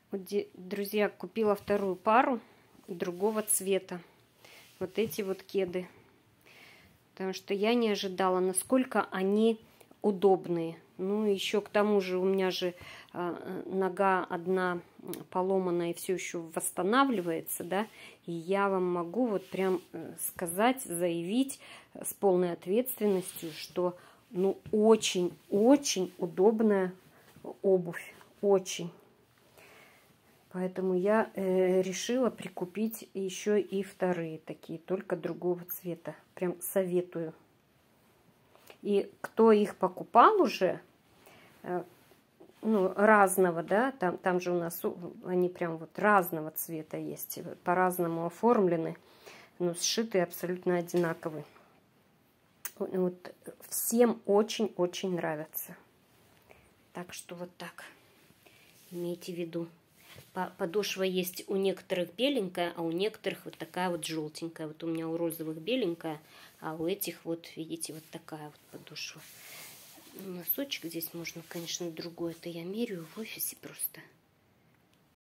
Вот, друзья, купила вторую пару другого цвета. Вот эти вот кеды. Потому что я не ожидала, насколько они удобные. Ну, еще к тому же у меня же нога одна поломанная и все еще восстанавливается, да. И я вам могу вот прям сказать, заявить с полной ответственностью, что, ну, очень-очень удобная обувь. Очень. Поэтому я решила прикупить еще и вторые такие, только другого цвета. Прям советую. И кто их покупал уже, ну, разного, да, там же у нас они прям вот разного цвета есть, по-разному оформлены, но сшиты абсолютно одинаковые. Вот всем очень-очень нравятся. Так что вот так. Имейте в виду. Подошва есть у некоторых беленькая, а у некоторых вот такая вот желтенькая. Вот у меня у розовых беленькая, а у этих вот, видите, вот такая вот подошва. Носочек здесь можно, конечно, другой. Это я меряю в офисе просто.